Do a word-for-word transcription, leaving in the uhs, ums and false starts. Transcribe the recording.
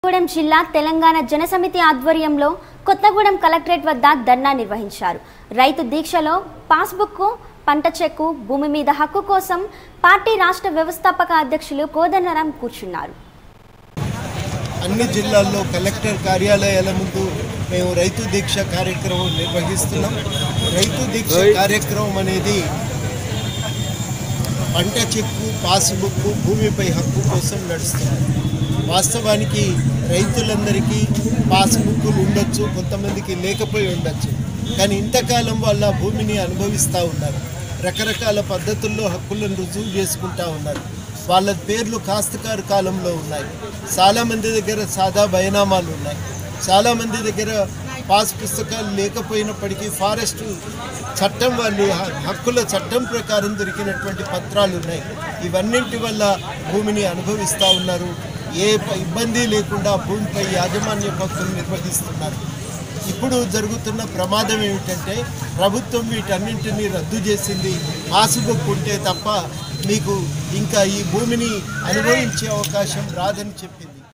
కొత్తగూడెం జిల్లా తెలంగాణ జనసమితి ఆధ్వర్యంలో కొత్తగూడెం కలెక్టరేట్ వద్ద ధర్నా నిర్వహించారు. రైతు దీక్షలో పాస్బుక్, పంట చెక్కు, భూమి మీద హక్కు కోసం పార్టీ రాష్ట్ర వ్యవస్థాపక అధ్యక్షులు కోదండరాం కూర్చున్నారు. అన్ని జిల్లాల్లో కలెక్టర్ కార్యాలయాల ముందు మేము రైతు దీక్ష కార్యక్రమం నిర్వహిస్తున్నాం. రైతు దీక్ష కార్యక్రమం అనేది పంట చెక్కు, పాస్బుక్, భూమిపై హక్కు కోసం నడుస్తుంది. వాస్తవానికి రైతులందరికీ పాస్బుక్లు ఉండొచ్చు, కొంతమందికి లేకపోయి ఉండొచ్చు. కానీ ఇంతకాలం వాళ్ళ భూమిని అనుభవిస్తూ ఉన్నారు. రకరకాల పద్ధతుల్లో హక్కులను రుజువు చేసుకుంటూ ఉన్నారు. వాళ్ళ పేర్లు కాస్తకారు కాలంలో ఉన్నాయి. చాలామంది దగ్గర సాదా బయనామాలు ఉన్నాయి. చాలామంది దగ్గర పాస్ పుస్తకాలు లేకపోయినప్పటికీ ఫారెస్ట్ చట్టం వాళ్ళు హక్కుల చట్టం ప్రకారం దొరికినటువంటి పత్రాలు ఉన్నాయి. ఇవన్నింటి వల్ల భూమిని అనుభవిస్తూ ఉన్నారు. ఏ ఇబ్బంది లేకుండా భూమిపై యాజమాన్య హక్కులు నిర్వహిస్తున్నారు. ఇప్పుడు జరుగుతున్న ప్రమాదం ఏమిటంటే ప్రభుత్వం వీటన్నింటినీ రద్దు చేసింది. పాస్బుక్ ఉంటే తప్ప మీకు ఇంకా ఈ భూమిని అనుభవించే అవకాశం రాదని చెప్పింది.